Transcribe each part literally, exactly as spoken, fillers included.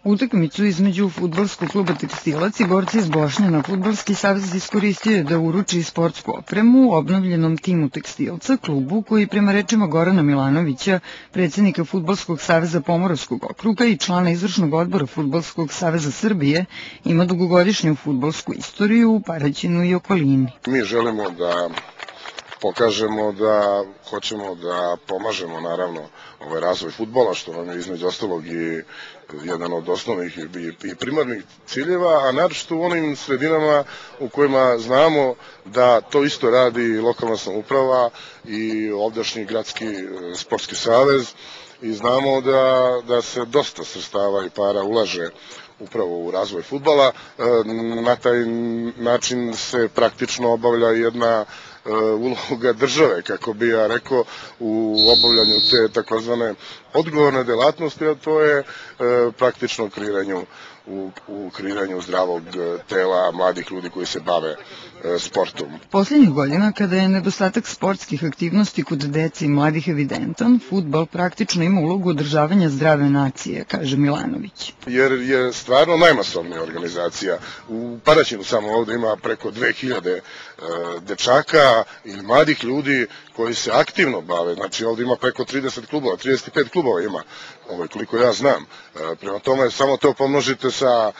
Utakmicu između fudbalskog kluba Tekstilac i borci iz Bošnjana Fudbalski savez iskoristio je da uruči sportsku opremu obnovljenom timu Tekstilca, klubu koji prema rečima Gorana Milanovića, predsjednika Fudbalskog saveza Pomoravskog okruga i člana izvršnog odbora Fudbalskog saveza Srbije, ima dugogodišnju fudbalsku istoriju u Paraćinu i okolini. Mi želimo da pokažemo da hoćemo da pomažemo naravno ovaj razvoj fudbala, što nam je između ostalog i jedan od osnovnih i primarnih ciljeva, a naročito u onim sredinama u kojima znamo da to isto radi lokalna samouprava i ovdašnji gradski sportski savez i znamo da, da se dosta sredstava i para ulaže upravo u razvoj fudbala. Na taj način se praktično obavlja jedna uloga države, kako bi ja rekao, u obavljanju te takozvane odgovorne delatnosti, a to je praktično kreiranju U, u kreiranju zdravog tela mladih ljudi koji se bave e, sportom. Posljednjih godina, kada je nedostatak sportskih aktivnosti kod dece i mladih evidentan, fudbal praktično ima ulogu održavanja zdrave nacije, kaže Milanović. Jer je stvarno najmasovnija organizacija. U Paraćinu samo ovde ima preko dve hiljade e, dečaka ili mladih ljudi koji se aktivno bave. Znači ovde ima preko trideset klubova, trideset pet klubova ima, ovaj, koliko ja znam. E, prema tome, samo to pomnožite sa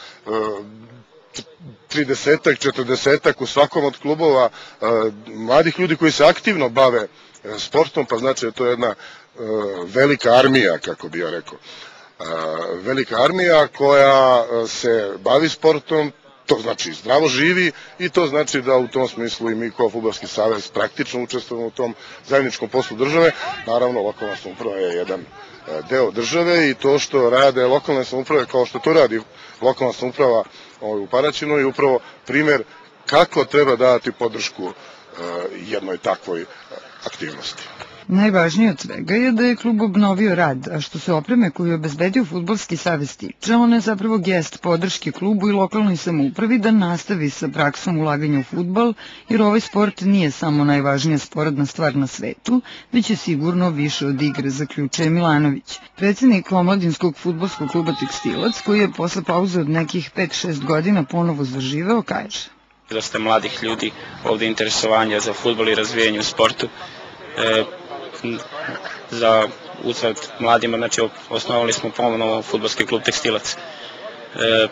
tridesetak, četrdesetak u svakom od klubova mladih ljudi koji se aktivno bave sportom, pa znači da je to jedna velika armija, kako bi ja rekao. Velika armija koja se bavi sportom, to znači zdravo živi i to znači da u tom smislu i mi kao Fudbalski savez praktično učestvujemo u tom zajedničkom poslu države. Naravno, lokalna samouprava je jedan deo države i to što rade lokalne samouprave kao što to radi lokalna samouprava u Paraćinu je upravo primer kako treba dati podršku jednoj takvoj aktivnosti. Najvažnije od svega je da je klub obnovio rad, a što se opreme koju je obezbedio Fudbalski savez tiče, ona je zapravo gest podrške klubu i lokalnoj samoupravi da nastavi sa praksom ulaganja u fudbal, jer ovaj sport nije samo najvažnija sporedna stvar na svetu, već je sigurno više od igre, zaključuje Milanović. Predsjednik omladinskog fudbalskog kluba Tekstilac, koji je posle pauze od nekih pet šest godina ponovo zaživeo, kaže. Dosta mladih ljudi, ovde interesovanja za fudbal i razvijanje u sportu. E, za uzvrat mladima, znači osnovali smo ponovno fudbalski klub Tekstilac. E,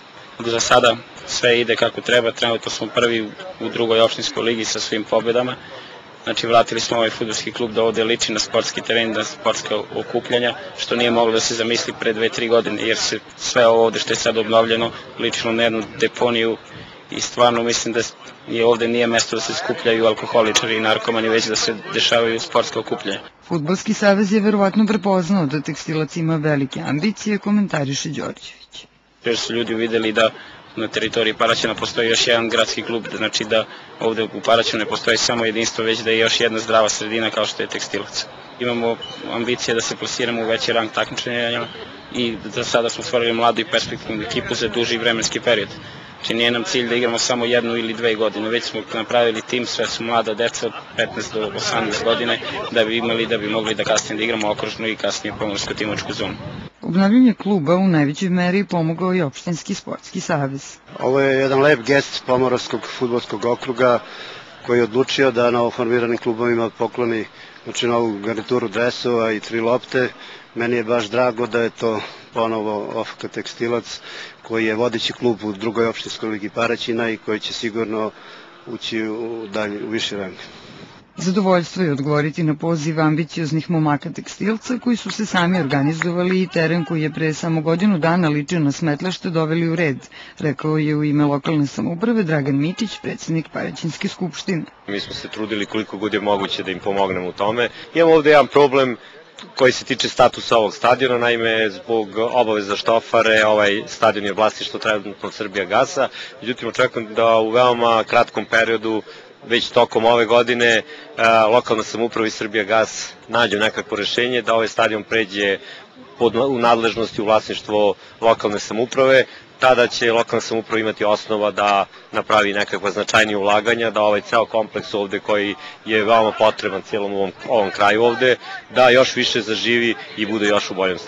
za sada sve ide kako treba, trenutno smo prvi u drugoj opštinskoj ligi sa svim pobedama. Znači vratili smo ovaj fudbalski klub da ovde liči na sportski teren, na sportska okupljanja, što nije moglo da se zamisli pre dve, tri godine, jer se sve ovo ovde što je sad obnovljeno ličilo na jednu deponiju i stvarno mislim da je ovde nije mesto da se skupljaju alkoholičari i narkomani, već da se dešavaju sportske okupljanja. Fudbalski savez je verovatno prepoznao da Tekstilac ima velike ambicije, komentariše Đorđević. Jer su ljudi uvideli da na teritoriji Paraćina postoji još jedan gradski klub, znači da ovde u Paraćinu ne postoji samo jedinstvo, već da je još jedna zdrava sredina kao što je Tekstilac. Imamo ambicije da se plasiramo u veći rang takmičenja i za sada smo stvorili mladu i perspektivnu ekipu za duži vremenski period. Znači nije nam cilj da igramo samo jednu ili dve godine, već smo napravili tim, sve su mlada deca od petnaest do osamnaest godine da bi imali, da bi mogli da kasnije da igramo okružnu i kasnije pomorsko-timočku zonu. Obnavljanje kluba u najvećoj meri pomogao i opštinski sportski savez. Ovo je jedan lep gest Pomoravskog fudbalskog okruga koji je odlučio da novoformiranim klubovima pokloni znači novu garnituru dresova i tri lopte. Meni je baš drago da je to ponovo O F K Tekstilac koji je vodeći klub u drugoj opštinskoj ligi Paraćina i koji će sigurno ući u, dalje, u viši rang. Zadovoljstvo je odgovoriti na poziv ambicioznih momaka Tekstilca koji su se sami organizovali i teren koji je pre samo godinu dana ličio na smetlište doveli u red, rekao je u ime lokalne samouprave Dragan Mičić, predsjednik Paraćinske skupštine. Mi smo se trudili koliko god je moguće da im pomognemo u tome. Imamo ovde jedan problem koji se tiče statusa ovog stadiona, naime zbog obaveza štofare ovaj stadion je vlasništvo trenutno Srbijagasa, međutim očekujem da u veoma kratkom periodu već tokom ove godine lokalna samouprava i Srbijagas nađu nekakvo rešenje da ovaj stadion pređe pod, u nadležnosti u vlasništvo lokalne samouprave. Tada će lokalna samouprava imati osnova da napravi nekakva značajnija ulaganja, da ovaj ceo kompleks ovde koji je veoma potreban cijelom ovom, ovom kraju ovde, da još više zaživi i bude još u boljem stanju.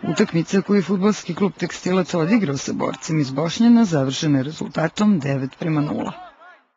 Utakmica koju je fudbalski klub Tekstilac odigrao sa Borcem iz Bošnjana završena je rezultatom devet prema nula.